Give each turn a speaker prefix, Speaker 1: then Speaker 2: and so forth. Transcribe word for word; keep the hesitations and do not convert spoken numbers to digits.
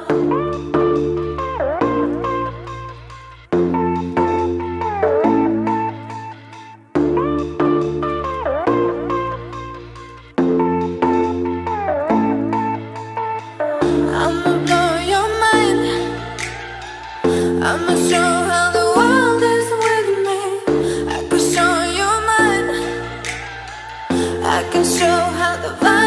Speaker 1: I'ma blow your mind. I'ma show how the world is with me. I can show you mine. I can show how the vibe